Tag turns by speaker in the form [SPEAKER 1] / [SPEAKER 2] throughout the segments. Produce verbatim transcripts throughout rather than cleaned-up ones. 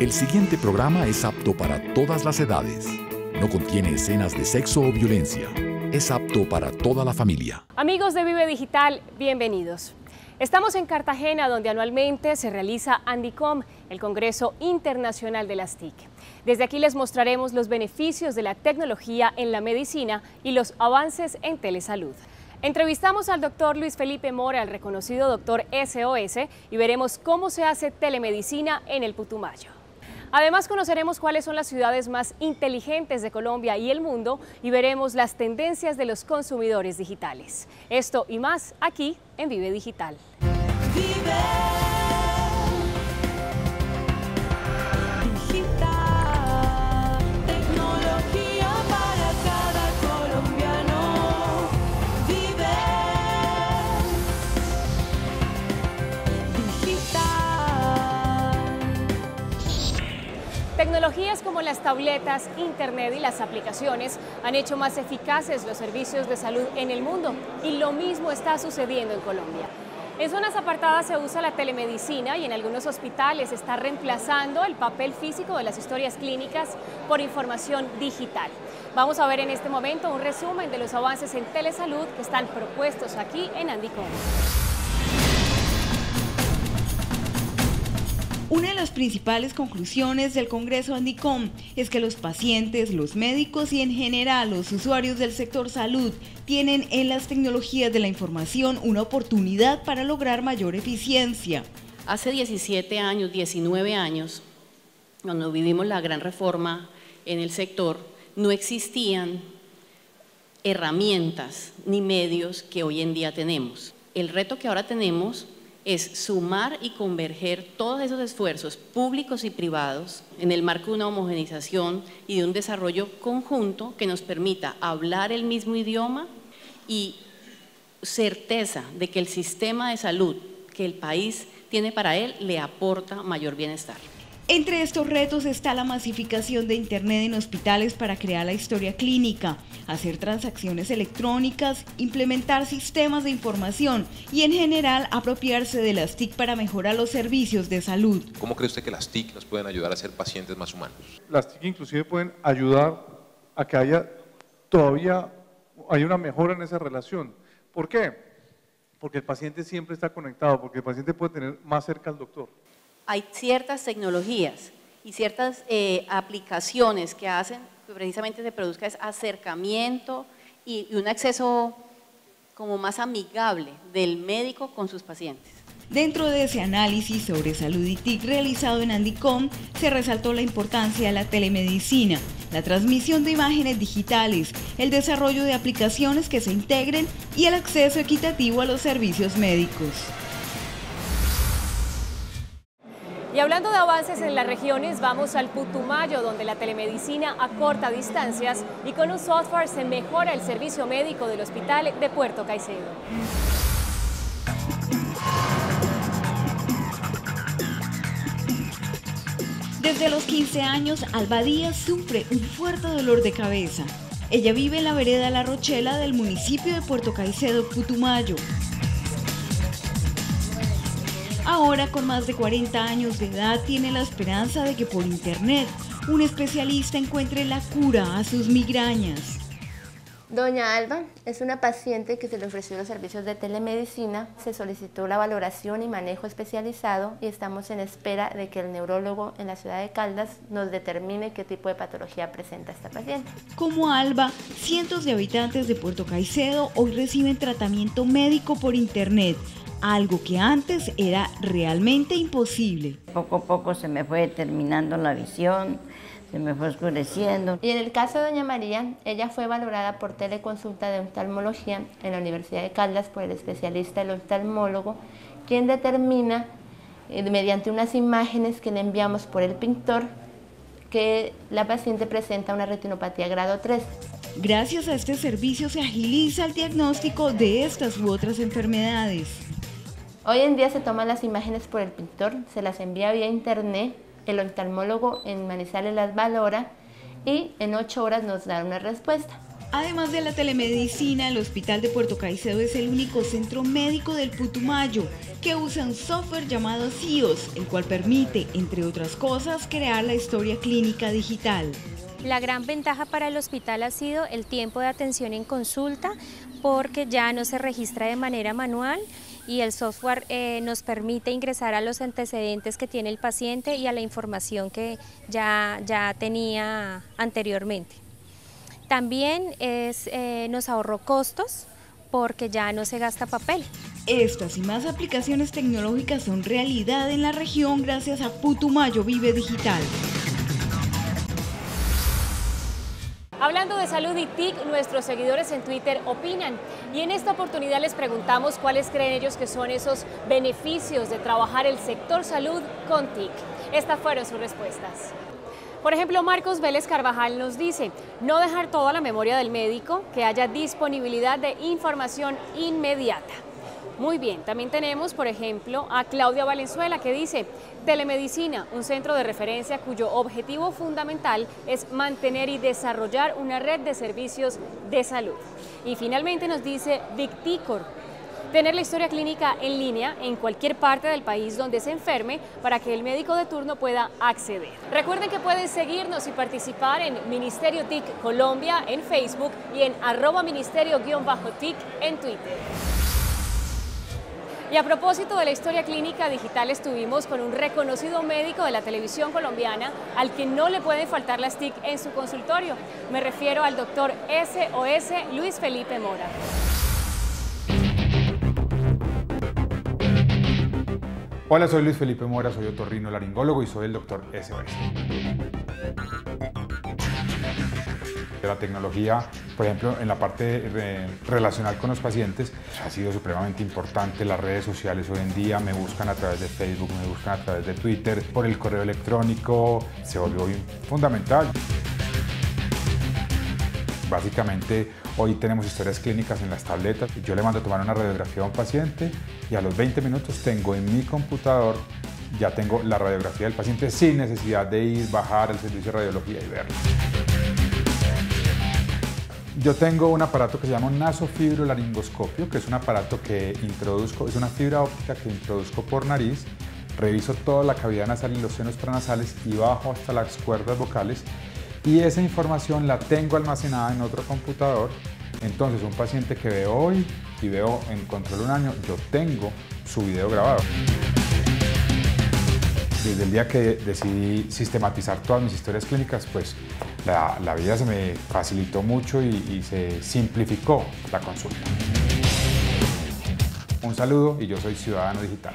[SPEAKER 1] El siguiente programa es apto para todas las edades. No contiene escenas de sexo o violencia. Es apto para toda la familia.
[SPEAKER 2] Amigos de Vive Digital, bienvenidos. Estamos en Cartagena, donde anualmente se realiza Andicom, el Congreso Internacional de las T I C. Desde aquí les mostraremos los beneficios de la tecnología en la medicina y los avances en telesalud. Entrevistamos al doctor Luis Felipe Mora, el reconocido doctor S O S, y veremos cómo se hace telemedicina en el Putumayo. Además, conoceremos cuáles son las ciudades más inteligentes de Colombia y el mundo y veremos las tendencias de los consumidores digitales. Esto y más aquí en Vive Digital. Vive. Tecnologías como las tabletas, internet y las aplicaciones han hecho más eficaces los servicios de salud en el mundo y lo mismo está sucediendo en Colombia. En zonas apartadas se usa la telemedicina y en algunos hospitales está reemplazando el papel físico de las historias clínicas por información digital. Vamos a ver en este momento un resumen de los avances en telesalud que están propuestos aquí en Andicom.
[SPEAKER 3] Una de las principales conclusiones del Congreso Andicom es que los pacientes, los médicos y en general los usuarios del sector salud tienen en las tecnologías de la información una oportunidad para lograr mayor eficiencia.
[SPEAKER 4] Hace diecisiete años, diecinueve años, cuando vivimos la gran reforma en el sector, no existían herramientas ni medios que hoy en día tenemos. El reto que ahora tenemos es sumar y converger todos esos esfuerzos públicos y privados en el marco de una homogeneización y de un desarrollo conjunto que nos permita hablar el mismo idioma y certeza de que el sistema de salud que el país tiene para él le aporta mayor bienestar.
[SPEAKER 3] Entre estos retos está la masificación de Internet en hospitales para crear la historia clínica, hacer transacciones electrónicas, implementar sistemas de información y en general apropiarse de las T I C para mejorar los servicios de salud.
[SPEAKER 5] ¿Cómo cree usted que las T I C nos pueden ayudar a ser pacientes más humanos?
[SPEAKER 6] Las T I C inclusive pueden ayudar a que haya todavía hay una mejora en esa relación. ¿Por qué? Porque el paciente siempre está conectado, porque el paciente puede tener más cerca al doctor.
[SPEAKER 4] Hay ciertas tecnologías y ciertas eh, aplicaciones que hacen que precisamente se produzca ese acercamiento y, y un acceso como más amigable del médico con sus pacientes.
[SPEAKER 3] Dentro de ese análisis sobre salud y T I C realizado en Andicom, se resaltó la importancia de la telemedicina, la transmisión de imágenes digitales, el desarrollo de aplicaciones que se integren y el acceso equitativo a los servicios médicos.
[SPEAKER 2] Y hablando de avances en las regiones, vamos al Putumayo, donde la telemedicina acorta distancias y con un software se mejora el servicio médico del hospital de Puerto Caicedo.
[SPEAKER 3] Desde los quince años, Alba Díaz sufre un fuerte dolor de cabeza. Ella vive en la vereda La Rochela del municipio de Puerto Caicedo, Putumayo. Ahora, con más de cuarenta años de edad, tiene la esperanza de que por internet un especialista encuentre la cura a sus migrañas.
[SPEAKER 7] Doña Alba es una paciente que se le ofreció los servicios de telemedicina, se solicitó la valoración y manejo especializado y estamos en espera de que el neurólogo en la ciudad de Caldas nos determine qué tipo de patología presenta esta paciente.
[SPEAKER 3] Como Alba, cientos de habitantes de Puerto Caicedo hoy reciben tratamiento médico por internet, algo que antes era realmente imposible.
[SPEAKER 8] Poco a poco se me fue terminando la visión, se me fue oscureciendo.
[SPEAKER 7] Y en el caso de doña María, ella fue valorada por teleconsulta de oftalmología en la Universidad de Caldas por el especialista, el oftalmólogo, quien determina, eh, mediante unas imágenes que le enviamos por el pintor, que la paciente presenta una retinopatía grado tres.
[SPEAKER 3] Gracias a este servicio se agiliza el diagnóstico de estas u otras enfermedades.
[SPEAKER 7] Hoy en día se toman las imágenes por el pintor, se las envía vía internet, el oftalmólogo en Manizales las valora y en ocho horas nos da una respuesta.
[SPEAKER 3] Además de la telemedicina, el Hospital de Puerto Caicedo es el único centro médico del Putumayo que usa un software llamado C I O S, el cual permite, entre otras cosas, crear la historia clínica digital.
[SPEAKER 9] La gran ventaja para el hospital ha sido el tiempo de atención en consulta, porque ya no se registra de manera manual y el software eh, nos permite ingresar a los antecedentes que tiene el paciente y a la información que ya, ya tenía anteriormente. También es, eh, nos ahorró costos porque ya no se gasta papel.
[SPEAKER 3] Estas y más aplicaciones tecnológicas son realidad en la región gracias a Putumayo Vive Digital.
[SPEAKER 2] Hablando de salud y T I C, nuestros seguidores en Twitter opinan y en esta oportunidad les preguntamos cuáles creen ellos que son esos beneficios de trabajar el sector salud con T I C. Estas fueron sus respuestas. Por ejemplo, Marcos Vélez Carvajal nos dice, no dejar todo a la memoria del médico, que haya disponibilidad de información inmediata. Muy bien, también tenemos, por ejemplo, a Claudia Valenzuela que dice, telemedicina, un centro de referencia cuyo objetivo fundamental es mantener y desarrollar una red de servicios de salud. Y finalmente nos dice Victicor, tener la historia clínica en línea en cualquier parte del país donde se enferme para que el médico de turno pueda acceder. Recuerden que pueden seguirnos y participar en Ministerio T I C Colombia en Facebook y en arroba ministerio-T I C en Twitter. Y a propósito de la historia clínica digital, estuvimos con un reconocido médico de la televisión colombiana al que no le pueden faltar las T I C en su consultorio. Me refiero al doctor S O S Luis Felipe Mora.
[SPEAKER 10] Hola, soy Luis Felipe Mora, soy otorrinolaringólogo y soy el doctor S O S. La tecnología, por ejemplo, en la parte re relacional con los pacientes, ha sido supremamente importante. Las redes sociales hoy en día me buscan a través de Facebook, me buscan a través de Twitter, por el correo electrónico, se volvió fundamental. Básicamente, hoy tenemos historias clínicas en las tabletas. Yo le mando a tomar una radiografía a un paciente y a los veinte minutos tengo en mi computador, ya tengo la radiografía del paciente sin necesidad de ir, bajar al servicio de radiología y verlo. Yo tengo un aparato que se llama un nasofibrolaringoscopio, que es un aparato que introduzco, es una fibra óptica que introduzco por nariz, reviso toda la cavidad nasal y los senos paranasales y bajo hasta las cuerdas vocales. Y esa información la tengo almacenada en otro computador. Entonces, un paciente que veo hoy y veo en control un año, yo tengo su video grabado. Desde el día que decidí sistematizar todas mis historias clínicas, pues la, la vida se me facilitó mucho y, y se simplificó la consulta. Un saludo y yo soy Ciudadano Digital.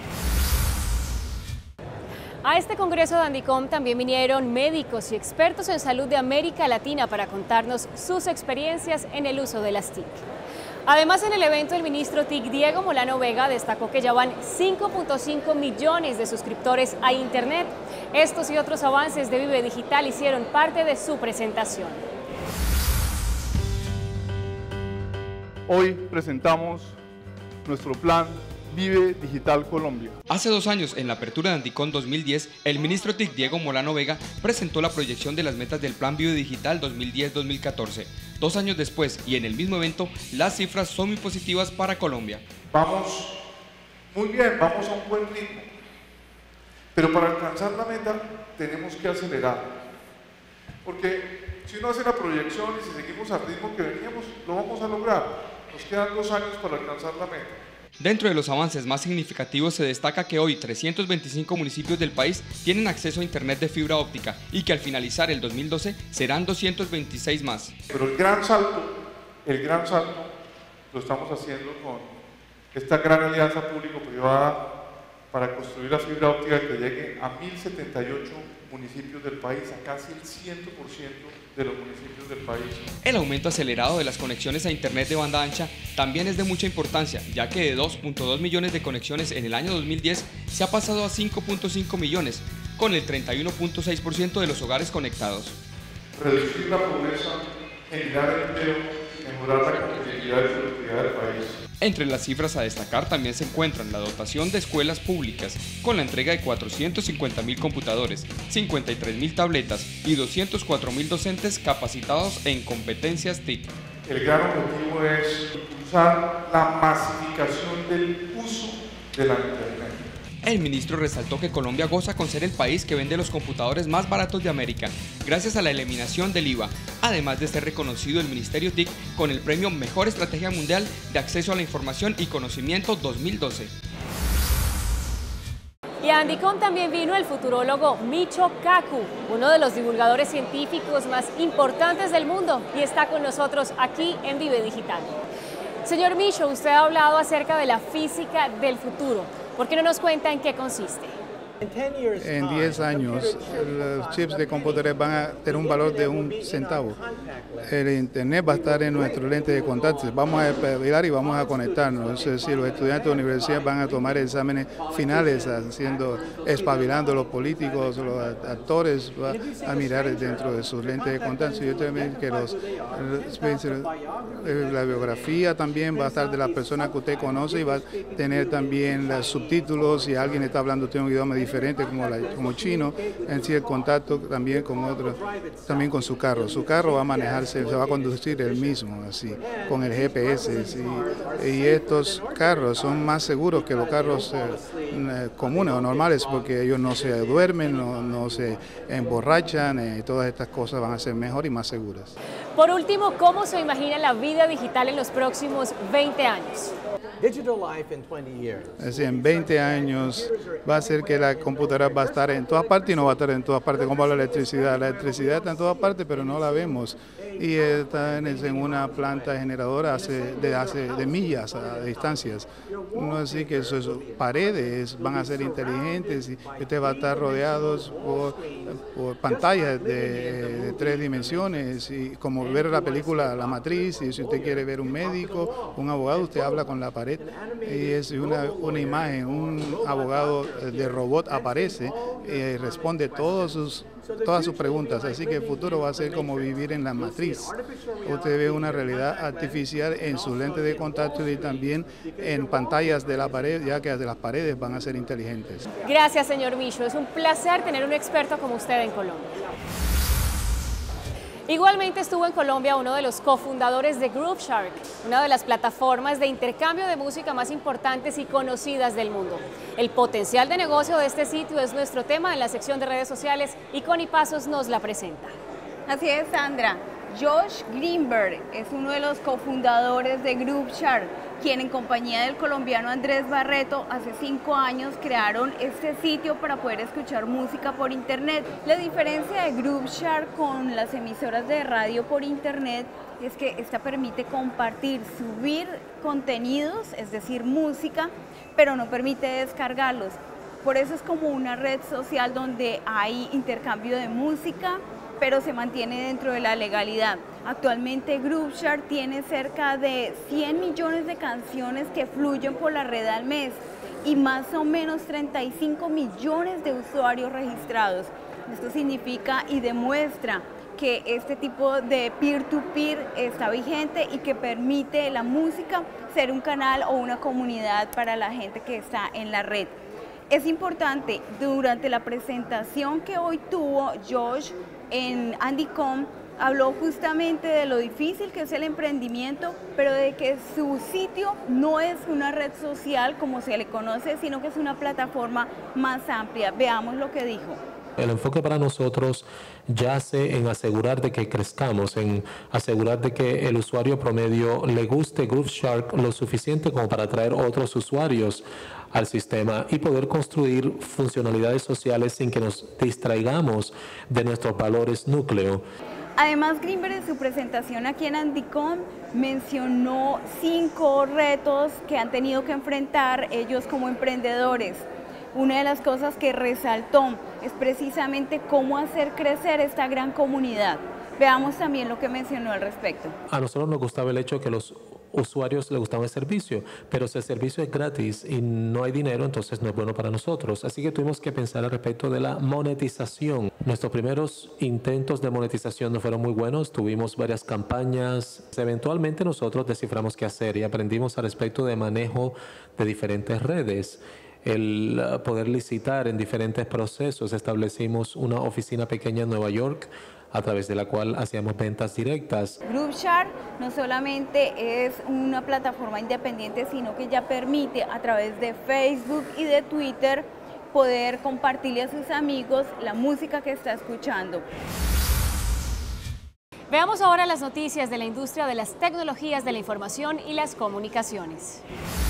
[SPEAKER 2] A este congreso de Andicom también vinieron médicos y expertos en salud de América Latina para contarnos sus experiencias en el uso de las T I C. Además, en el evento, el ministro T I C, Diego Molano Vega, destacó que ya van cinco punto cinco millones de suscriptores a Internet. Estos y otros avances de Vive Digital hicieron parte de su presentación.
[SPEAKER 6] Hoy presentamos nuestro plan Vive Digital Colombia.
[SPEAKER 11] Hace dos años, en la apertura de Andicom dos mil diez, el ministro T I C Diego Molano Vega presentó la proyección de las metas del Plan Vive Digital dos mil diez dos mil catorce. Dos años después, y en el mismo evento, las cifras son muy positivas para Colombia.
[SPEAKER 6] Vamos muy bien, vamos a un buen ritmo, pero para alcanzar la meta tenemos que acelerar, porque si uno hace la proyección y si seguimos al ritmo que veníamos, lo vamos a lograr. Nos quedan dos años para alcanzar la meta.
[SPEAKER 11] Dentro de los avances más significativos se destaca que hoy trescientos veinticinco municipios del país tienen acceso a internet de fibra óptica y que al finalizar el dos mil doce serán doscientos veintiséis más.
[SPEAKER 6] Pero el gran salto, el gran salto lo estamos haciendo con esta gran alianza público-privada para construir la fibra óptica que llegue a mil setenta y ocho municipios del país, a casi el cien por ciento de los municipios del país.
[SPEAKER 11] El aumento acelerado de las conexiones a internet de banda ancha también es de mucha importancia, ya que de dos punto dos millones de conexiones en el año dos mil diez se ha pasado a cinco punto cinco millones, con el treinta y uno punto seis por ciento de los hogares conectados.
[SPEAKER 6] Reducir la pobreza, generar empleo, mejorar la competitividad y productividad del país.
[SPEAKER 11] Entre las cifras a destacar también se encuentran la dotación de escuelas públicas, con la entrega de cuatrocientos cincuenta mil computadores, cincuenta y tres mil tabletas y doscientos cuatro mil docentes capacitados en competencias T I C.
[SPEAKER 6] el gran objetivo es impulsar la masificación del uso de la Internet.
[SPEAKER 11] El ministro resaltó que Colombia goza con ser el país que vende los computadores más baratos de América, gracias a la eliminación del I V A, además de ser reconocido el Ministerio T I C con el premio Mejor Estrategia Mundial de Acceso a la Información y Conocimiento dos mil doce.
[SPEAKER 2] Y a Andicom también vino el futurólogo Michio Kaku, uno de los divulgadores científicos más importantes del mundo, y está con nosotros aquí en Vive Digital. Señor Michio, usted ha hablado acerca de la física del futuro. ¿Por qué no nos cuenta en qué consiste?
[SPEAKER 12] En diez años, los chips de computadores van a tener un valor de un centavo. El Internet va a estar en nuestro lente de contacto. Vamos a esperar y vamos a conectarnos. Es decir, los estudiantes de universidad van a tomar exámenes finales, haciendo, espabilando los políticos, los actores, va a mirar dentro de sus lentes de contacto. Yo también que los, la biografía también va a estar de la persona que usted conoce y va a tener también los subtítulos. Si alguien está hablando de un idioma diferente, diferente como, la, como chino, en sí el contacto también con otros, también con su carro. Su carro va a manejarse, se va a conducir él mismo, así, con el G P S. Y, y estos carros son más seguros que los carros eh, comunes o normales, porque ellos no se duermen, no, no se emborrachan, y eh, todas estas cosas van a ser mejor y más seguras.
[SPEAKER 2] Por último, ¿cómo se imagina la vida digital en los próximos veinte años?
[SPEAKER 12] Es decir, en veinte años va a ser que la computadora va a estar en todas partes y no va a estar en todas partes, como la electricidad. La electricidad está en todas partes, pero no la vemos. Y está en una planta generadora hace, de, hace, de millas a distancias. No es así que sus paredes van a ser inteligentes y usted va a estar rodeados por, por pantallas de, de tres dimensiones, y como ver la película La Matriz, y si usted quiere ver un médico, un abogado, usted habla con la pared y es una, una imagen, un abogado de robot aparece y responde todos sus, todas sus preguntas. Así que el futuro va a ser como vivir en la matriz. Usted ve una realidad artificial en sus lentes de contacto y también en pantallas de la pared, ya que las paredes van a ser inteligentes.
[SPEAKER 2] Gracias, señor Michio. Es un placer tener un experto como usted en Colombia. Igualmente estuvo en Colombia uno de los cofundadores de Grooveshark, una de las plataformas de intercambio de música más importantes y conocidas del mundo. El potencial de negocio de este sitio es nuestro tema en la sección de redes sociales y Connie Pasos nos la presenta.
[SPEAKER 13] Así es, Sandra. Josh Greenberg es uno de los cofundadores de Grooveshark, quien en compañía del colombiano Andrés Barreto hace cinco años crearon este sitio para poder escuchar música por internet. La diferencia de Grooveshark con las emisoras de radio por internet es que esta permite compartir, subir contenidos, es decir, música, pero no permite descargarlos. Por eso es como una red social donde hay intercambio de música, pero se mantiene dentro de la legalidad. Actualmente Grooveshark tiene cerca de cien millones de canciones que fluyen por la red al mes y más o menos treinta y cinco millones de usuarios registrados. Esto significa y demuestra que este tipo de peer-to-peer está vigente y que permite la música ser un canal o una comunidad para la gente que está en la red. Es importante, durante la presentación que hoy tuvo Josh en Andicom, habló justamente de lo difícil que es el emprendimiento, pero de que su sitio no es una red social como se le conoce, sino que es una plataforma más amplia. Veamos lo que dijo.
[SPEAKER 14] El enfoque para nosotros yace en asegurar de que crezcamos, en asegurar de que el usuario promedio le guste Grooveshark lo suficiente como para atraer otros usuarios al sistema y poder construir funcionalidades sociales sin que nos distraigamos de nuestros valores núcleo.
[SPEAKER 13] Además, Greenberg en su presentación aquí en Andicom mencionó cinco retos que han tenido que enfrentar ellos como emprendedores. Una de las cosas que resaltó es precisamente cómo hacer crecer esta gran comunidad. Veamos también lo que mencionó al respecto.
[SPEAKER 14] A nosotros nos gustaba el hecho que los usuarios les gustaba el servicio, pero si el servicio es gratis y no hay dinero, entonces no es bueno para nosotros. Así que tuvimos que pensar al respecto de la monetización. Nuestros primeros intentos de monetización no fueron muy buenos, tuvimos varias campañas. Eventualmente nosotros desciframos qué hacer y aprendimos al respecto de manejo de diferentes redes. El poder licitar en diferentes procesos. Establecimos una oficina pequeña en Nueva York, a través de la cual hacíamos ventas directas.
[SPEAKER 13] GroupShare no solamente es una plataforma independiente, sino que ya permite a través de Facebook y de Twitter poder compartirle a sus amigos la música que está escuchando.
[SPEAKER 2] Veamos ahora las noticias de la industria de las tecnologías de la información y las comunicaciones.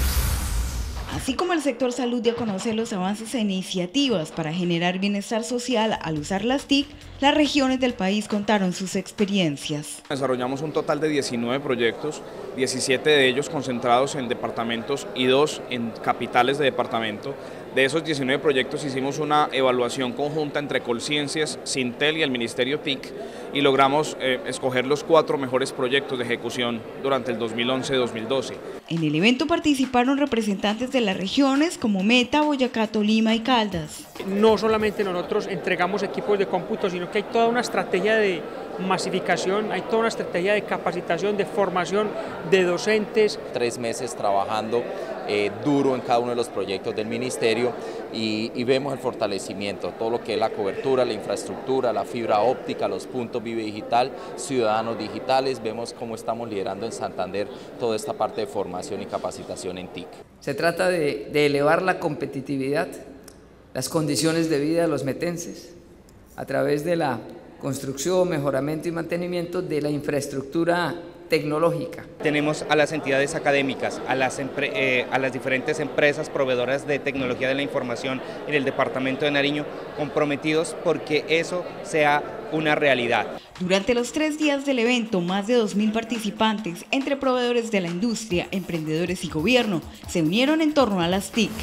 [SPEAKER 3] Así como el sector salud dio a conocer los avances e iniciativas para generar bienestar social al usar las T I C, las regiones del país contaron sus experiencias.
[SPEAKER 15] Desarrollamos un total de diecinueve proyectos, diecisiete de ellos concentrados en departamentos y dos en capitales de departamento. De esos diecinueve proyectos hicimos una evaluación conjunta entre Colciencias, Sintel y el Ministerio T I C y logramos eh, escoger los cuatro mejores proyectos de ejecución durante el dos mil once dos mil doce.
[SPEAKER 3] En el evento participaron representantes de las regiones como Meta, Boyacá, Tolima y Caldas.
[SPEAKER 16] No solamente nosotros entregamos equipos de cómputo, sino que hay toda una estrategia de masificación, hay toda una estrategia de capacitación, de formación de docentes.
[SPEAKER 17] Tres meses trabajando eh, duro en cada uno de los proyectos del ministerio y, y vemos el fortalecimiento, todo lo que es la cobertura, la infraestructura, la fibra óptica, los puntos Vive Digital, ciudadanos digitales, vemos cómo estamos liderando en Santander toda esta parte de formación y capacitación en T I C.
[SPEAKER 18] Se trata de, de elevar la competitividad, las condiciones de vida de los metenses a través de la construcción, mejoramiento y mantenimiento de la infraestructura tecnológica.
[SPEAKER 19] Tenemos a las entidades académicas, a las, eh, a las diferentes empresas proveedoras de tecnología de la información en el departamento de Nariño comprometidos porque eso sea una realidad.
[SPEAKER 3] Durante los tres días del evento, más de dos mil participantes, entre proveedores de la industria, emprendedores y gobierno, se unieron en torno a las T I C.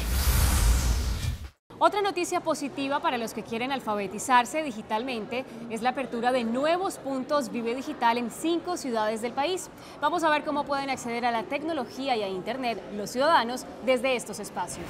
[SPEAKER 2] Otra noticia positiva para los que quieren alfabetizarse digitalmente es la apertura de nuevos puntos Vive Digital en cinco ciudades del país. Vamos a ver cómo pueden acceder a la tecnología y a Internet los ciudadanos desde estos espacios.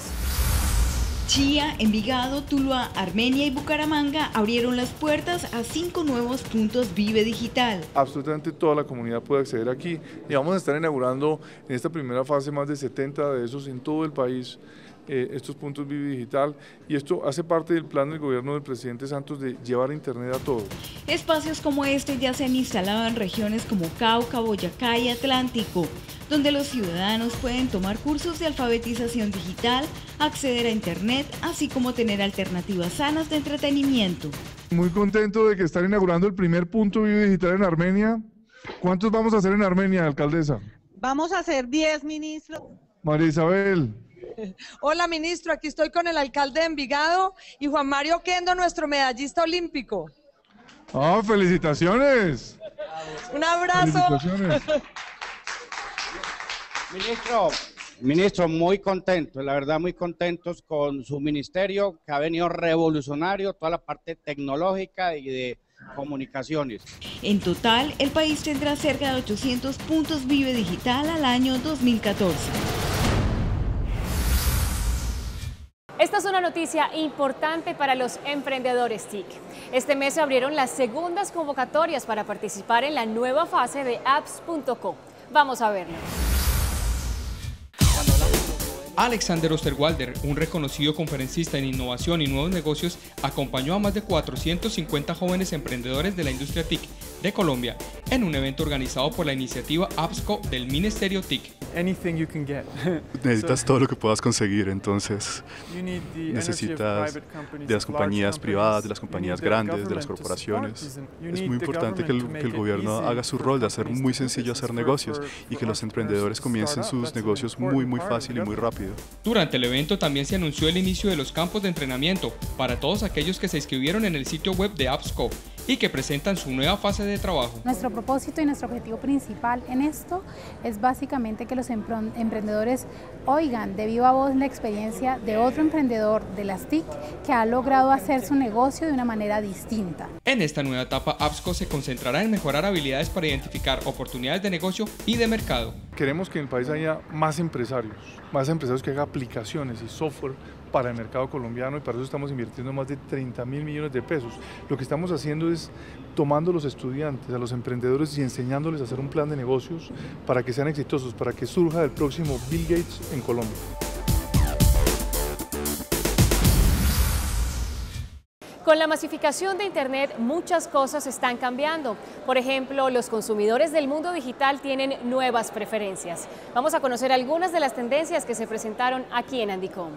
[SPEAKER 3] Chía, Envigado, Tuluá, Armenia y Bucaramanga abrieron las puertas a cinco nuevos puntos Vive Digital.
[SPEAKER 6] Absolutamente toda la comunidad puede acceder aquí y vamos a estar inaugurando en esta primera fase más de setenta de esos en todo el país. Eh, estos puntos Vive Digital, y esto hace parte del plan del gobierno del presidente Santos de llevar Internet a todos.
[SPEAKER 3] Espacios como este ya se han instalado en regiones como Cauca, Boyacá y Atlántico, donde los ciudadanos pueden tomar cursos de alfabetización digital, acceder a Internet, así como tener alternativas sanas de entretenimiento.
[SPEAKER 6] Muy contento de que están inaugurando el primer punto Vive Digital en Armenia. ¿Cuántos vamos a hacer en Armenia, alcaldesa?
[SPEAKER 20] Vamos a hacer diez, ministro.
[SPEAKER 6] María Isabel.
[SPEAKER 20] Hola, ministro, aquí estoy con el alcalde de Envigado y Juan Mario Kendo, nuestro medallista olímpico.
[SPEAKER 6] ¡Ah, felicitaciones!
[SPEAKER 20] Un abrazo.
[SPEAKER 6] Felicitaciones.
[SPEAKER 21] Ministro, ministro, muy contentos, la verdad muy contentos con su ministerio que ha venido revolucionario, toda la parte tecnológica y de comunicaciones.
[SPEAKER 3] En total, el país tendrá cerca de ochocientos puntos Vive Digital al año dos mil catorce.
[SPEAKER 2] Esta es una noticia importante para los emprendedores T I C. Este mes se abrieron las segundas convocatorias para participar en la nueva fase de apps punto co. Vamos a verlo.
[SPEAKER 11] Alexander Osterwalder, un reconocido conferencista en innovación y nuevos negocios, acompañó a más de cuatrocientos cincuenta jóvenes emprendedores de la industria T I C de Colombia en un evento organizado por la iniciativa AppsCo del Ministerio T I C.
[SPEAKER 22] Necesitas todo lo que puedas conseguir, entonces necesitas de las compañías privadas, de las compañías grandes, de las corporaciones. Es muy importante que el, que el gobierno haga su rol de hacer muy sencillo hacer negocios y que los emprendedores comiencen sus negocios muy muy fácil y muy rápido.
[SPEAKER 11] Durante el evento también se anunció el inicio de los campos de entrenamiento para todos aquellos que se inscribieron en el sitio web de AppsCo y que presentan su nueva fase de trabajo.
[SPEAKER 23] Nuestro propósito y nuestro objetivo principal en esto es básicamente que los emprendedores oigan de viva voz la experiencia de otro emprendedor de las T I C que ha logrado hacer su negocio de una manera distinta.
[SPEAKER 11] En esta nueva etapa, AppsCo se concentrará en mejorar habilidades para identificar oportunidades de negocio y de mercado.
[SPEAKER 6] Queremos que en el país haya más empresarios, más empresarios que hagan aplicaciones y software para el mercado colombiano, y para eso estamos invirtiendo más de treinta mil millones de pesos. Lo que estamos haciendo es tomando a los estudiantes, a los emprendedores y enseñándoles a hacer un plan de negocios para que sean exitosos, para que surja el próximo Bill Gates en Colombia.
[SPEAKER 2] Con la masificación de Internet, muchas cosas están cambiando. Por ejemplo, los consumidores del mundo digital tienen nuevas preferencias. Vamos a conocer algunas de las tendencias que se presentaron aquí en Andicom.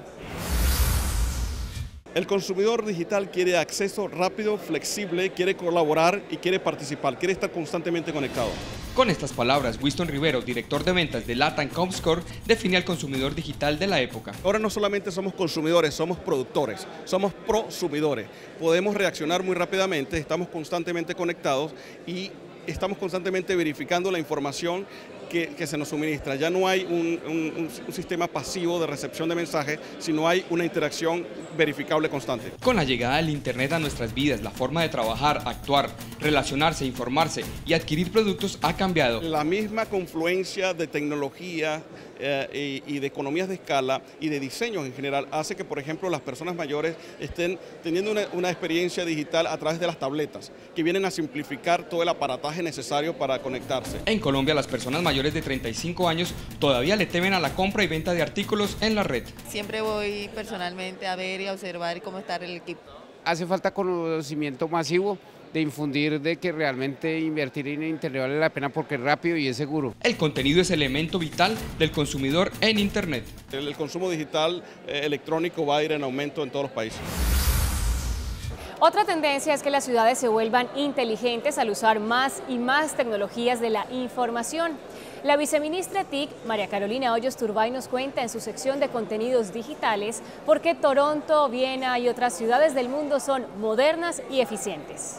[SPEAKER 1] El consumidor digital quiere acceso rápido, flexible, quiere colaborar y quiere participar, quiere estar constantemente conectado.
[SPEAKER 11] Con estas palabras, Winston Rivero, director de ventas de LATAM Comscore, define al consumidor digital de la época.
[SPEAKER 1] Ahora no solamente somos consumidores, somos productores, somos prosumidores. Podemos reaccionar muy rápidamente, estamos constantemente conectados y estamos constantemente verificando la información que, que se nos suministra. Ya no hay un, un, un sistema pasivo de recepción de mensajes, sino hay una interacción verificable constante.
[SPEAKER 11] Con la llegada del Internet a nuestras vidas, la forma de trabajar, actuar, relacionarse, informarse y adquirir productos ha cambiado.
[SPEAKER 1] La misma confluencia de tecnología eh, y, y de economías de escala y de diseños en general hace que, por ejemplo, las personas mayores estén teniendo una, una experiencia digital a través de las tabletas, que vienen a simplificar todo el aparataje necesario para conectarse.
[SPEAKER 11] En Colombia, las personas mayores de treinta y cinco años todavía le temen a la compra y venta de artículos en la red.
[SPEAKER 4] Siempre voy personalmente a ver y a observar cómo está el equipo.
[SPEAKER 5] Hace falta conocimiento masivo de infundir de que realmente invertir en Internet vale la pena porque es rápido y es seguro.
[SPEAKER 11] El contenido es elemento vital del consumidor en Internet.
[SPEAKER 1] El, el consumo digital eh, electrónico va a ir en aumento en todos los países.
[SPEAKER 2] Otra tendencia es que las ciudades se vuelvan inteligentes al usar más y más tecnologías de la información. La viceministra T I C, María Carolina Hoyos Turbay, nos cuenta en su sección de contenidos digitales por qué Toronto, Viena y otras ciudades del mundo son modernas y eficientes.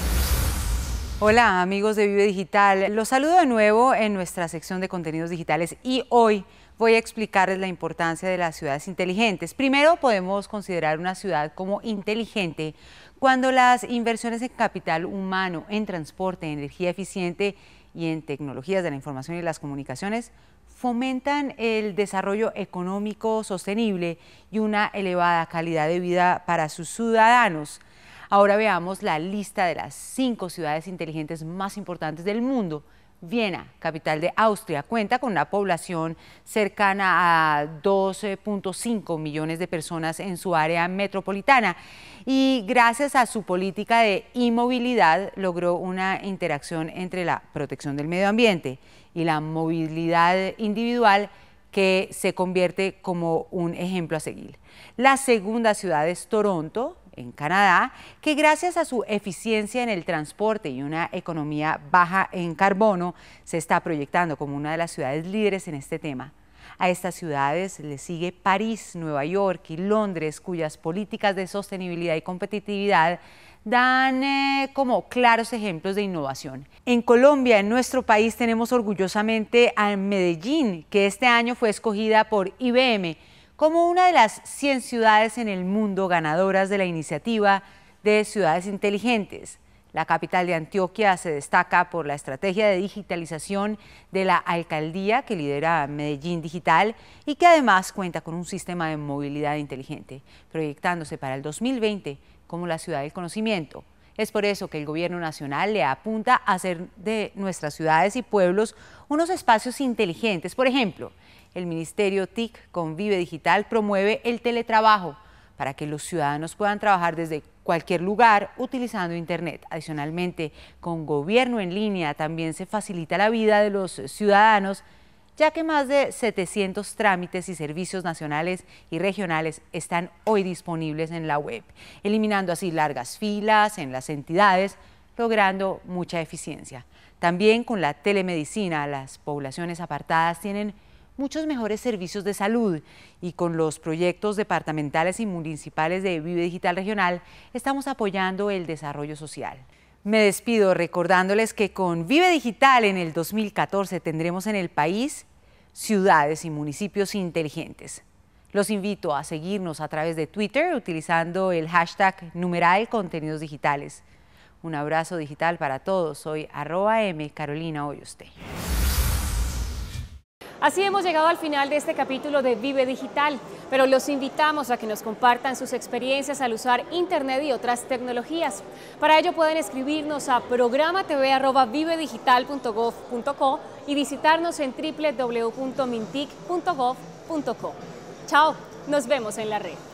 [SPEAKER 24] Hola amigos de Vive Digital, los saludo de nuevo en nuestra sección de contenidos digitales y hoy voy a explicarles la importancia de las ciudades inteligentes. Primero, podemos considerar una ciudad como inteligente cuando las inversiones en capital humano, en transporte, en energía eficiente y en tecnologías de la información y las comunicaciones fomentan el desarrollo económico sostenible y una elevada calidad de vida para sus ciudadanos. Ahora veamos la lista de las cinco ciudades inteligentes más importantes del mundo. Viena, capital de Austria, cuenta con una población cercana a doce punto cinco millones de personas en su área metropolitana y gracias a su política de inmovilidad logró una interacción entre la protección del medio ambiente y la movilidad individual que se convierte como un ejemplo a seguir. La segunda ciudad es Toronto, en Canadá, que gracias a su eficiencia en el transporte y una economía baja en carbono, se está proyectando como una de las ciudades líderes en este tema. A estas ciudades le sigue París, Nueva York y Londres, cuyas políticas de sostenibilidad y competitividad dan eh, como claros ejemplos de innovación. En Colombia, en nuestro país, tenemos orgullosamente a Medellín, que este año fue escogida por I B M como una de las cien ciudades en el mundo ganadoras de la iniciativa de ciudades inteligentes. La capital de Antioquia se destaca por la estrategia de digitalización de la alcaldía que lidera Medellín Digital y que además cuenta con un sistema de movilidad inteligente, proyectándose para el dos mil veinte como la ciudad del conocimiento. Es por eso que el gobierno nacional le apunta a hacer de nuestras ciudades y pueblos unos espacios inteligentes. Por ejemplo, el Ministerio T I C con Vive Digital promueve el teletrabajo para que los ciudadanos puedan trabajar desde cualquier lugar utilizando Internet. Adicionalmente, con Gobierno en Línea también se facilita la vida de los ciudadanos, ya que más de setecientos trámites y servicios nacionales y regionales están hoy disponibles en la web, eliminando así largas filas en las entidades, logrando mucha eficiencia. También con la telemedicina, las poblaciones apartadas tienen muchos mejores servicios de salud y con los proyectos departamentales y municipales de Vive Digital Regional estamos apoyando el desarrollo social. Me despido recordándoles que con Vive Digital en el dos mil catorce tendremos en el país ciudades y municipios inteligentes. Los invito a seguirnos a través de Twitter utilizando el hashtag numeral contenidos digitales. Un abrazo digital para todos. Soy arroba M Carolina Hoyoste.
[SPEAKER 2] Así hemos llegado al final de este capítulo de Vive Digital, pero los invitamos a que nos compartan sus experiencias al usar Internet y otras tecnologías. Para ello pueden escribirnos a programatv arroba vivedigital punto gov punto co y visitarnos en w w w punto mintic punto gov punto co. Chao, nos vemos en la red.